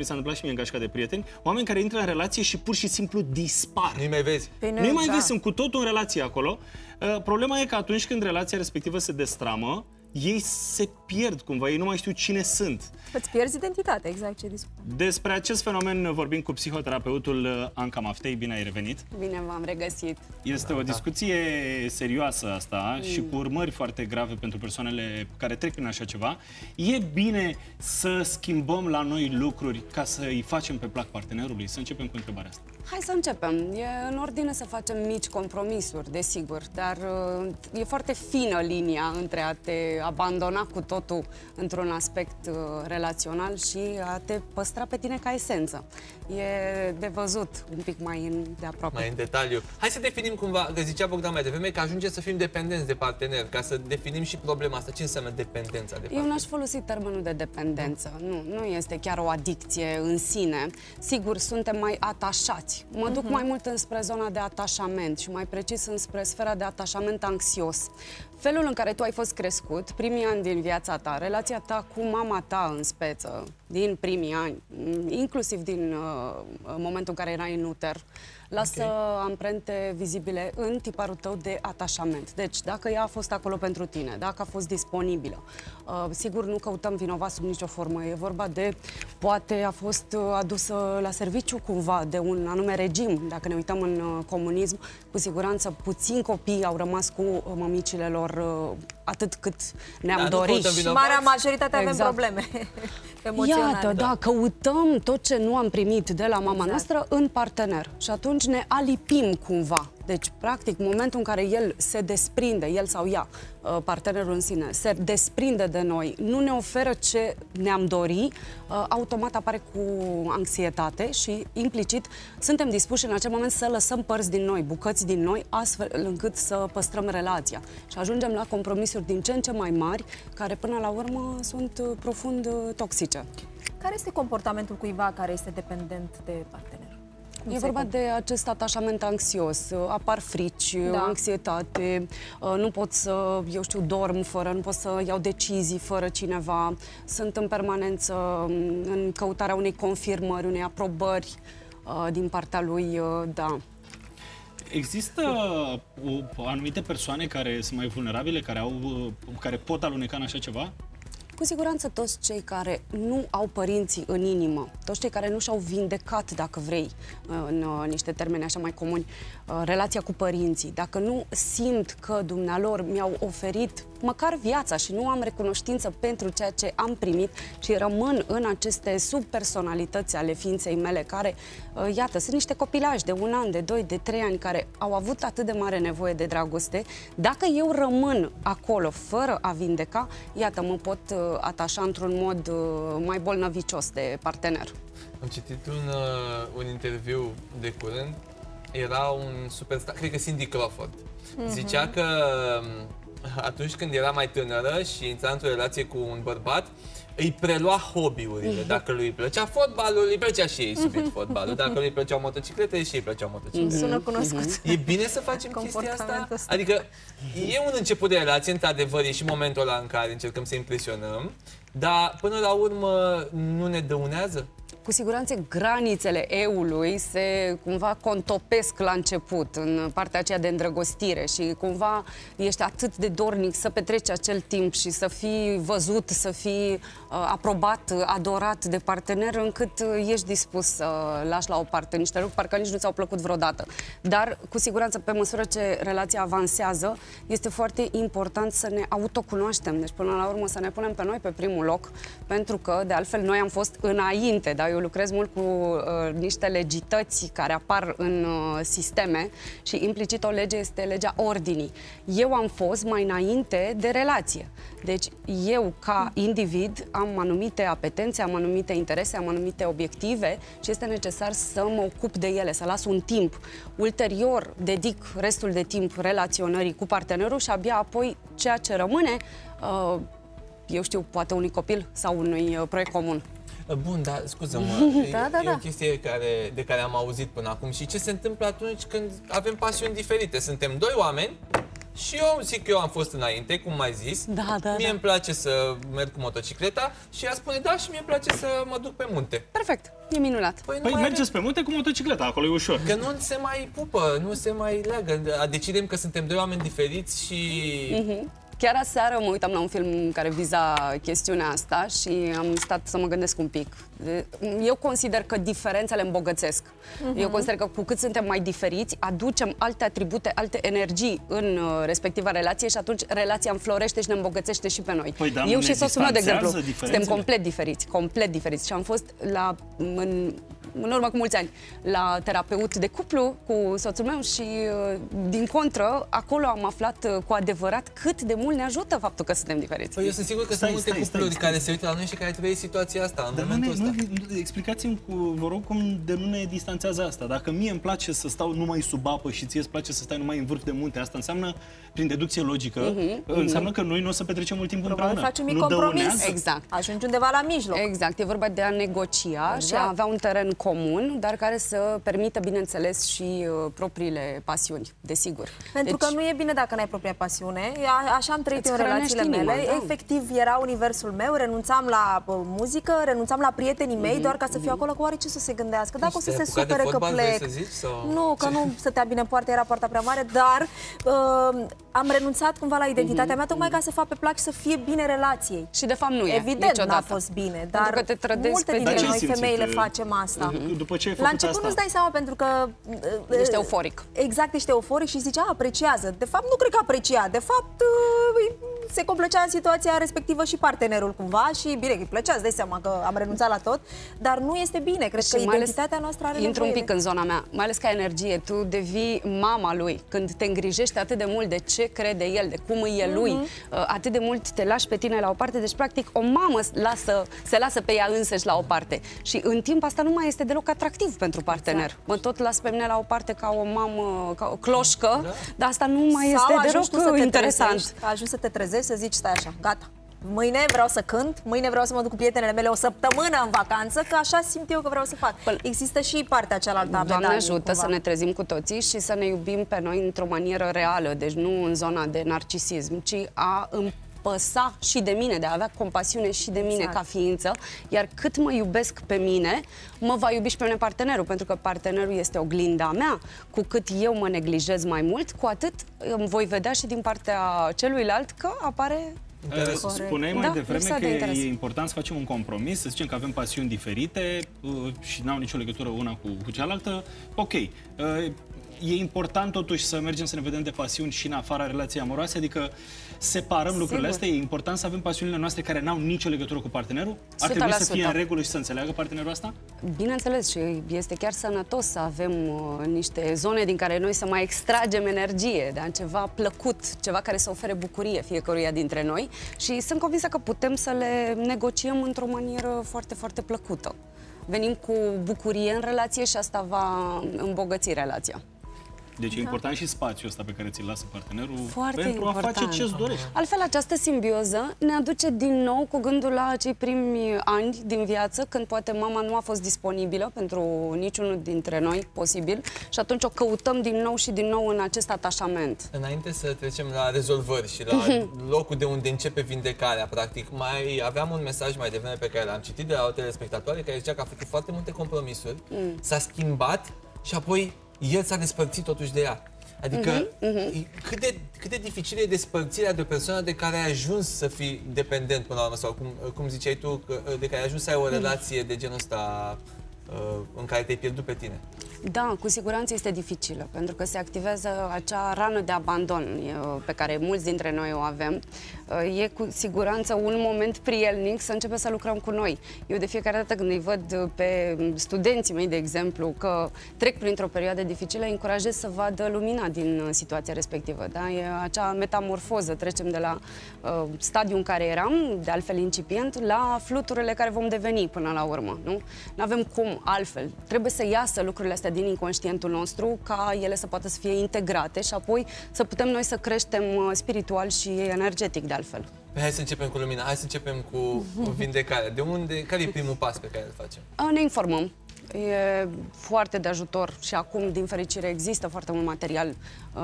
mi s-a întâmplat și mie în gașca de prieteni, oameni care intră în relație și pur și simplu dispar. Nu-i mai vezi. Nu mai vezi, sunt cu totul în relație acolo. Problema e că atunci când relația respectivă se destramă, ei se pierd cumva, ei nu mai știu cine sunt. Îți pierzi identitatea, exact ce discut. Despre acest fenomen vorbim cu psihoterapeutul Anca Maftei. Bine ai revenit! Bine v-am regăsit! Este o discuție serioasă asta și cu urmări foarte grave pentru persoanele care trec prin așa ceva. E bine să schimbăm la noi lucruri ca să îi facem pe plac partenerului? Să începem cu întrebarea asta. Hai să începem. E în ordine să facem mici compromisuri, desigur, dar e foarte fină linia între a te abandona cu totul într-un aspect relațional și a te păstra pe tine ca esență. E de văzut un pic mai de aproape. Mai în detaliu. Hai să definim cumva, că zicea Bogdan mai devreme, că ajunge să fim dependenți de partener, ca să definim și problema asta. Ce înseamnă dependența de partener? Eu n-aș folosi termenul de dependență. Nu este chiar o adicție în sine. Sigur, suntem mai atașați. Mă duc mai mult înspre zona de atașament și mai precis înspre sfera de atașament anxios. Felul în care tu ai fost crescut, primii ani din viața ta, relația ta cu mama ta în speță, din primii ani, inclusiv din momentul în care erai în uter, lasă amprente vizibile în tiparul tău de atașament. Deci, dacă ea a fost acolo pentru tine, dacă a fost disponibilă, sigur nu căutăm vinovat sub nicio formă. E vorba de, poate a fost adusă la serviciu cumva de un anume regim. Dacă ne uităm în comunism, cu siguranță puțini copii au rămas cu mămicile lor atât cât ne-am dorit. Și marea majoritate avem probleme emoționale. Iată, da, căutăm tot ce nu am primit de la mama noastră în partener. Și atunci ne alipim cumva. Deci, practic, momentul în care el se desprinde, el sau ea, partenerul în sine, se desprinde de noi, nu ne oferă ce ne-am dori, automat apare cu anxietate și, implicit, suntem dispuși în acel moment să lăsăm părți din noi, bucăți din noi, astfel încât să păstrăm relația. Și ajungem la compromisuri din ce în ce mai mari, care până la urmă sunt profund toxice. Care este comportamentul cuiva care este dependent de partener? E vorba de acest atașament anxios, apar frici, anxietate, nu pot să, eu știu, dorm fără, nu pot să iau decizii fără cineva, sunt în permanență în căutarea unei confirmări, unei aprobări din partea lui, da. Există anumite persoane care sunt mai vulnerabile, care pot aluneca în așa ceva? Cu siguranță toți cei care nu au părinții în inimă, toți cei care nu și-au vindecat, dacă vrei, în niște termeni așa mai comuni, relația cu părinții, dacă nu simt că dumnealor mi-au oferit măcar viața și nu am recunoștință pentru ceea ce am primit și rămân în aceste subpersonalități ale ființei mele care, iată, sunt niște copilași de 1 an, de 2, de 3 ani care au avut atât de mare nevoie de dragoste, dacă eu rămân acolo fără a vindeca, iată, mă pot atașa într-un mod mai bolnăvicios de partener. Am citit un interviu de curând, era un superstar, cred că Cindy Crawford, zicea că atunci când era mai tânără și intra într-o relație cu un bărbat, îi prelua hobby-urile. Dacă lui plăcea fotbalul, îi plăcea și ei subiect fotbalul. Dacă lui plăceau motociclete, și ei plăceau motociclete. Sună cunoscut. E bine să facem chestia asta? Adică e un început de relație, într-adevăr, e și momentul ăla în care încercăm să impresionăm, dar până la urmă nu ne dăunează? Cu siguranță granițele eului se cumva contopesc la început, în partea aceea de îndrăgostire și cumva ești atât de dornic să petreci acel timp și să fii văzut, să fii aprobat, adorat de partener, încât ești dispus să lași la o parte niște lucruri parcă nici nu ți-au plăcut vreodată. Dar, cu siguranță, pe măsură ce relația avansează, este foarte important să ne autocunoaștem. Deci, până la urmă, să ne punem pe noi pe primul loc, pentru că, de altfel, noi am fost înainte, da? Eu lucrez mult cu niște legități care apar în sisteme și implicit o lege este legea ordinii. Eu am fost mai înainte de relație. Deci eu, ca individ, am anumite apetențe, am anumite interese, am anumite obiective și este necesar să mă ocup de ele, să las un timp. Ulterior, dedic restul de timp relaționării cu partenerul și abia apoi ceea ce rămâne, eu știu, poate unui copil sau unui proiect comun. Bun, dar scuză-mă, e o chestie de care am auzit până acum. Și ce se întâmplă atunci când avem pasiuni diferite? Suntem 2 oameni Și eu am fost înainte, cum mai zis. Da. Mie îmi place să merg cu motocicleta și ea spune da și mie îmi place să mă duc pe munte. Perfect, e minunat. Nu Păi mai mergeți pe munte cu motocicleta, acolo e ușor. Că nu se mai pupă, nu se mai leagă. Decidem că suntem doi oameni diferiți și... Chiar aseară mă uitam la un film care viza chestiunea asta și am stat să mă gândesc un pic. Eu consider că diferențele îmbogățesc. Eu consider că cu cât suntem mai diferiți, aducem alte atribute, alte energii în respectiva relație și atunci relația înflorește și ne îmbogățește și pe noi. Păi, dar Eu ne și soțul meu, de exemplu, distanțează suntem diferențele? complet diferiți. Și am fost în urmă cu mulți ani la terapeut de cuplu cu soțul meu și din contră, acolo am aflat cu adevărat cât de mult ne ajută faptul că suntem diferiți. Păi eu sunt sigur că sunt multe cupluri care se uită la noi și care trăiesc situația asta în momentul ăsta. Explicați-mi, vă rog, cum de nu ne distanțează asta. Dacă mie îmi place să stau numai sub apă și ție îți place să stai numai în vârf de munte, asta înseamnă, prin deducție logică, înseamnă că noi nu o să petrecem mult timp Probabil împreună. faci un mic Nu compromis. dăunează? Exact. Ajungi undeva la mijloc. Exact, e vorba de a negocia și a avea un teren comun, dar care să permită, bineînțeles, și propriile pasiuni, desigur. Pentru că nu e bine dacă n-ai propria pasiune. Așa am trăit Îți în relațiile hrănești mele. inima, da. Efectiv, era universul meu, renunțam la muzică, renunțam la prietenii mei, doar ca să fiu acolo cu oare ce să se gândească. Dacă o să se te-ai apucat de supere că fotbal, vrei plec. să zici, sau? Nu, că nu stătea bine în poartă, era poarta prea mare, dar am renunțat cumva la identitatea mea, tocmai ca să fac pe plac și să fie bine relației. Și de fapt nu e, Evident niciodată. n-a fost bine, dar că te trădezi multe pe dintre tine. noi, Dar ce ai femeile, simțit? facem asta. După ce ai La făcut început asta? nu-ți dai seama pentru că... Ești euforic. Exact, ești euforic și zici, apreciază. De fapt, nu cred că aprecia. De fapt, se complăcea în situația respectivă și partenerul cumva și, bine, îi plăcea, îți dai seama că am renunțat la tot, dar nu este bine. Cred că identitatea noastră are intru un nevoie pic în zona mea, mai ales ca energie. Tu devii mama lui când te îngrijești atât de mult de ce crede el, de cum e lui, atât de mult te lași pe tine la o parte. Deci, practic, o mamă se lasă pe ea însăși la o parte. Și în timp asta nu mai este deloc atractiv pentru partener. Exact. Mă tot las pe mine la o parte ca o mamă, ca o cloșcă, dar asta nu mai Sau este ajungi tu să deloc te interesant. trezești, ajungi să te trezești, să zici, stai așa, gata. Mâine vreau să cânt, mâine vreau să mă duc cu prietenele mele o săptămână în vacanță, că așa simt eu că vreau să fac. Există și partea cealaltă a Doamne medaliei, ajută cumva. să ne trezim cu toții și să ne iubim pe noi într-o manieră reală, deci nu în zona de narcisism, ci a împăsa și de mine, de a avea compasiune și de mine Exact. ca ființă, iar cât mă iubesc pe mine, mă va iubi și pe mine partenerul, pentru că partenerul este oglinda mea. Cu cât eu mă neglijez mai mult, cu atât îmi voi vedea și din partea celuilalt că apare... Spuneai mai Da, devreme lipsa că de interes. e important să facem un compromis, să zicem că avem pasiuni diferite și n-au nicio legătură una cu cealaltă. Ok. E important totuși să mergem să ne vedem de pasiuni și în afara relației amoroase, adică separăm lucrurile astea. E important să avem pasiunile noastre care n-au nicio legătură cu partenerul? Ar trebui să fie în regulă și să înțeleagă partenerul asta? Bineînțeles, și este chiar sănătos să avem niște zone din care noi să mai extragem energie, da? Ceva plăcut, ceva care să ofere bucurie fiecăruia dintre noi și sunt convinsă că putem să le negociem într-o manieră foarte, foarte plăcută. Venim cu bucurie în relație și asta va îmbogăți relația. Deci e important și spațiul ăsta pe care ți-l lasă partenerul Foarte pentru important. a face ce-ți dorești. Altfel, această simbioză ne aduce din nou cu gândul la cei primi ani din viață, când poate mama nu a fost disponibilă pentru niciunul dintre noi posibil și atunci o căutăm din nou și din nou în acest atașament. Înainte să trecem la rezolvări și la locul de unde începe vindecarea, practic, mai aveam un mesaj mai devreme pe care l-am citit de la o telespectatoare care zicea că a făcut foarte multe compromisuri, s-a schimbat și apoi el s-a despărțit totuși de ea. Adică cât de dificil e despărțirea de o persoană de care ai ajuns să fii dependent până la urmă, sau cum ziceai tu, de care ai ajuns să ai o relație de genul ăsta în care te-ai pierdut pe tine. Da, cu siguranță este dificilă, pentru că se activează acea rană de abandon pe care mulți dintre noi o avem. E cu siguranță un moment prielnic să începem să lucrăm cu noi. Eu de fiecare dată când îi văd pe studenții mei, de exemplu, că trec printr-o perioadă dificilă, îi încurajez să vadă lumina din situația respectivă. Da? E acea metamorfoză, trecem de la stadiul în care eram, de altfel incipient, la fluturile care vom deveni până la urmă. Nu avem cum altfel. Trebuie să iasă lucrurile astea din inconștientul nostru, ca ele să poată să fie integrate și apoi să putem noi să creștem spiritual și energetic de altfel. Hai să începem cu lumina, hai să începem cu vindecarea. Care e primul pas pe care îl facem? Ne informăm. E foarte de ajutor și acum, din fericire, există foarte mult material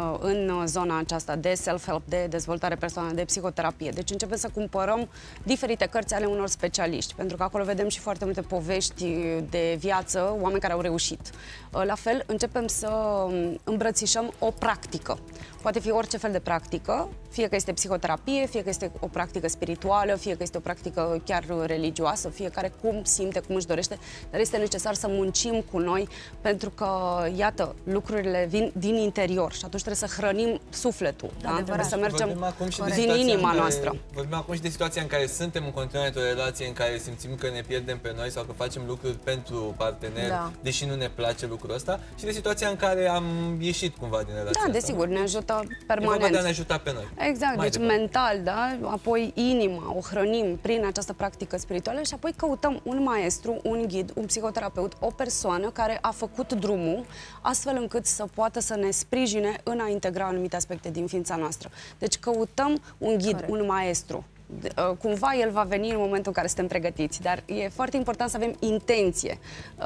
în zona aceasta de self-help, de dezvoltare personală, de psihoterapie. Deci începem să cumpărăm diferite cărți ale unor specialiști, pentru că acolo vedem și foarte multe povești de viață, oameni care au reușit. La fel, începem să îmbrățișăm o practică. Poate fi orice fel de practică, fie că este psihoterapie, fie că este o practică spirituală, fie că este o practică chiar religioasă, fiecare cum simte, cum își dorește, dar este necesar să muncim cu noi, pentru că, iată, lucrurile vin din interior și atunci trebuie să hrănim sufletul, da? Trebuie să mergem din inima noastră. Vorbim acum și de situația în care suntem în continuare într-o relație în care simțim că ne pierdem pe noi sau că facem lucruri pentru partener, deși nu ne place lucrul ăsta, și de situația în care am ieșit cumva din relația asta. Desigur, ne ajută permanent. E vorba de a ne ajuta pe noi. Exact, Mai deci departe. mental, da? Apoi inima, o hrănim prin această practică spirituală și apoi căutăm un maestru, un ghid, un psihoterapeut, o persoană care a făcut drumul astfel încât să poată să ne sprijine în a integra anumite aspecte din ființa noastră. Deci căutăm un ghid, un maestru. Cumva el va veni în momentul în care suntem pregătiți, dar e foarte important să avem intenție.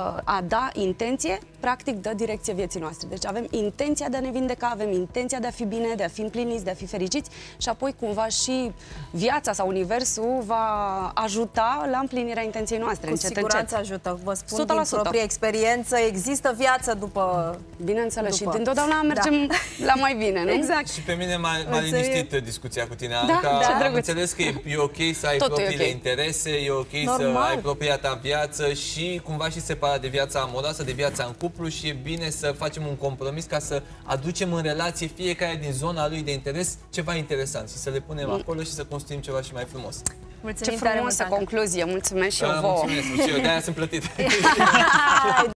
A da intenție, practic, dă direcție vieții noastre. Deci avem intenția de a ne vindeca, avem intenția de a fi bine, de a fi împliniți, de a fi fericiți și apoi cumva și viața sau universul va ajuta la împlinirea intenției noastre. Cu siguranță ajută. Vă spun 100%. din proprie experiență, există viață după... Bineînțeles, și întotdeauna mergem la mai bine, nu? Exact. Și pe mine m-a liniștit discuția cu tine, Anca. ce Am drăguț. înțeles că e ok să ai Totul e propriile ok. interese, e ok să Normal. ai propria ta viață și cumva și separat de viața amoroasă, de viața în cuplu, și e bine să facem un compromis ca să aducem în relație fiecare din zona lui de interes ceva interesant și să le punem acolo și să construim ceva și mai frumos. Ce Mulțumim tare mult, frumoasă Anca. concluzie, mulțumesc și eu vouă. Mulțumesc, și eu de-aia sunt plătit.